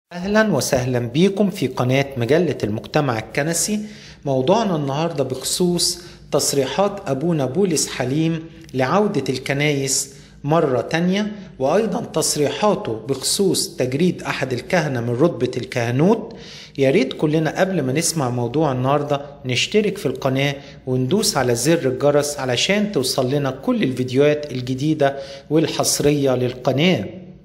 أهلا وسهلا بكم في قناة مجلة المجتمع الكنسي. موضوعنا النهاردة بخصوص تصريحات أبونا بولس حليم لعودة الكنايس مرة تانية، وأيضا تصريحاته بخصوص تجريد أحد الكهنة من رتبة الكهنوت. يا ريت كلنا قبل ما نسمع موضوع النهاردة نشترك في القناة وندوس على زر الجرس علشان توصل لنا كل الفيديوهات الجديدة والحصرية للقناة.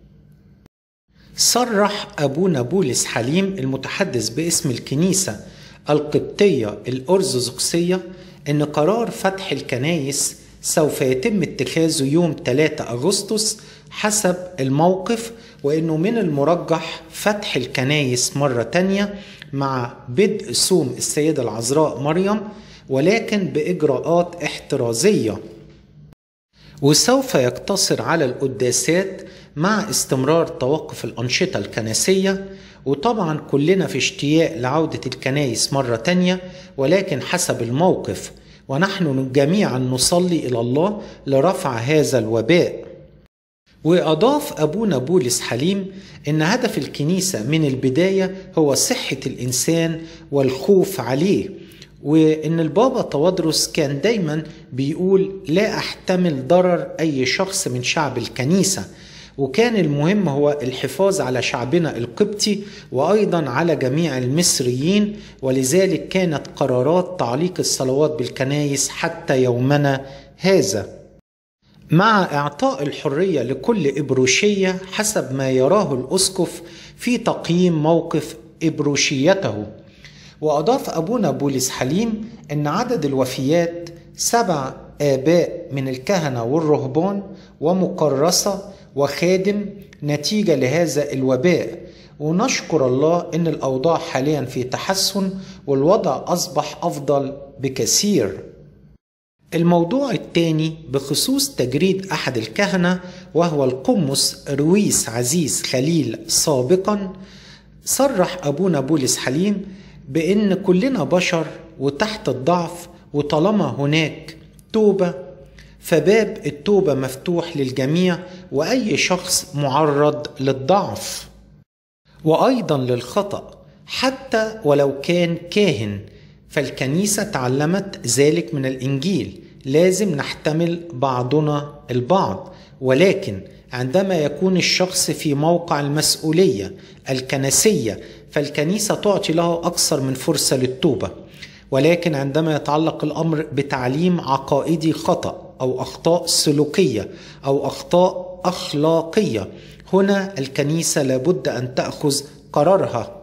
صرح أبونا بولس حليم المتحدث باسم الكنيسة القبطية الأرثوذكسية إن قرار فتح الكنايس سوف يتم اتخاذه يوم 3 أغسطس حسب الموقف، وإنه من المرجح فتح الكنايس مرة تانية مع بدء صوم السيدة العذراء مريم، ولكن بإجراءات احترازية، وسوف يقتصر على القداسات مع استمرار توقف الأنشطة الكنسية. وطبعا كلنا في اشتياق لعودة الكنائس مرة تانية، ولكن حسب الموقف، ونحن جميعا نصلي إلى الله لرفع هذا الوباء. وأضاف أبونا بولس حليم إن هدف الكنيسة من البداية هو صحة الإنسان والخوف عليه، وإن البابا توادرس كان دايما بيقول لا أحتمل ضرر أي شخص من شعب الكنيسة، وكان المهم هو الحفاظ على شعبنا القبطي وأيضا على جميع المصريين، ولذلك كانت قرارات تعليق الصلوات بالكنايس حتى يومنا هذا، مع إعطاء الحرية لكل إبروشية حسب ما يراه الأسقف في تقييم موقف إبروشيته. وأضاف أبونا بولس حليم أن عدد الوفيات 7 آباء من الكهنة والرهبان ومكرسة وخادم نتيجة لهذا الوباء، ونشكر الله أن الأوضاع حاليا في تحسن والوضع أصبح أفضل بكثير. الموضوع الثاني بخصوص تجريد أحد الكهنة وهو القمص رويس عزيز خليل سابقا. صرح أبونا بولس حليم بأن كلنا بشر وتحت الضعف، وطالما هناك توبة فباب التوبة مفتوح للجميع، وأي شخص معرض للضعف وأيضا للخطأ حتى ولو كان كاهن. فالكنيسة تعلمت ذلك من الإنجيل، لازم نحتمل بعضنا البعض، ولكن عندما يكون الشخص في موقع المسؤولية الكنسية فالكنيسة تعطي له أكثر من فرصة للتوبة. ولكن عندما يتعلق الأمر بتعليم عقائدي خطأ أو أخطاء سلوكية أو أخطاء أخلاقية، هنا الكنيسة لابد أن تأخذ قرارها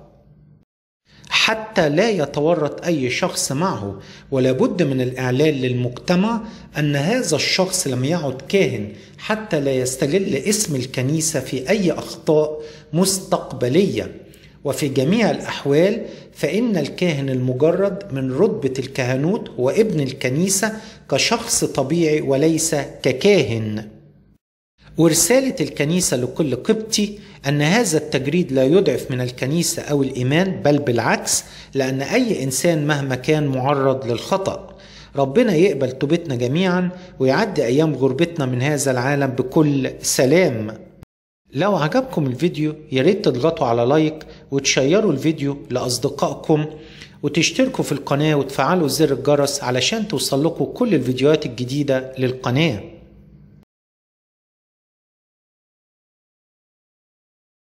حتى لا يتورط أي شخص معه، ولابد من الإعلان للمجتمع أن هذا الشخص لم يعد كاهن حتى لا يستغل اسم الكنيسة في أي أخطاء مستقبلية. وفي جميع الأحوال فإن الكاهن المجرد من رتبة الكهنوت هو ابن الكنيسة كشخص طبيعي وليس ككاهن. ورسالة الكنيسة لكل قبطي أن هذا التجريد لا يضعف من الكنيسة أو الإيمان، بل بالعكس، لأن أي إنسان مهما كان معرض للخطأ. ربنا يقبل توبتنا جميعا ويعدي أيام غربتنا من هذا العالم بكل سلام. لو عجبكم الفيديو ياريت تضغطوا على لايك وتشيروا الفيديو لأصدقائكم وتشتركوا في القناة وتفعلوا زر الجرس علشان توصل لكم كل الفيديوهات الجديدة للقناة.